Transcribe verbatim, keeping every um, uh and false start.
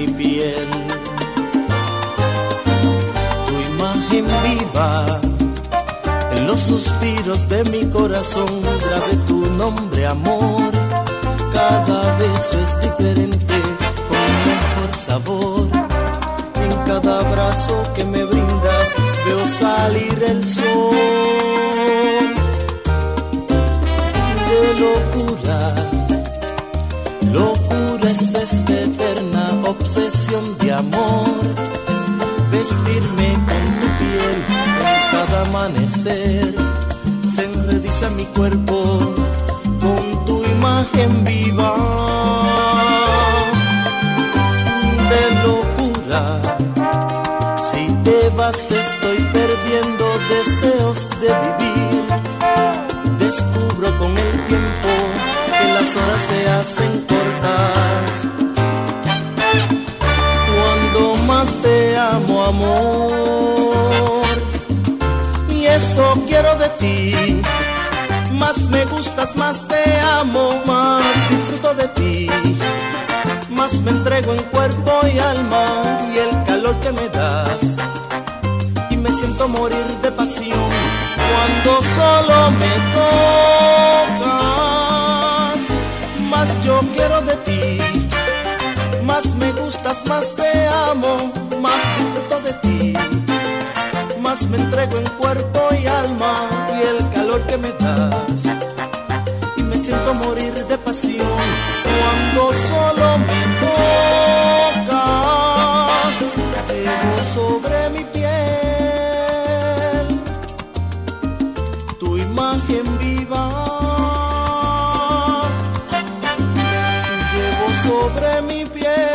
mi piel. Tu imagen viva en los suspiros de mi corazón, grabé tu nombre, amor. Cada beso es diferente, con mejor sabor. En cada abrazo que me brindas veo salir el sol. De locura, locura es esta eterna obsesión de amor. Vestirme con tu piel en cada amanecer, se enrediza mi cuerpo con tu imagen viva. De locura, si te vas estoy perdiendo deseos de vivir. Descubro con el tiempo que las horas se hacen cortas. Cuando más te amo, amor, y eso quiero de ti. Más me gustas, más te amo, más disfruto de ti. Más me entrego en cuerpo y alma y el calor que me das. Y me siento morir de pasión cuando solo me tocas. Más yo quiero de ti. Más me gustas, más te amo, más disfruto de ti. Más me entrego en cuerpo y alma y el calor que me das. Y me siento morir de pasión cuando solo me tocas. Llevo sobre mi piel tu imagen viva. Llevo sobre mi piel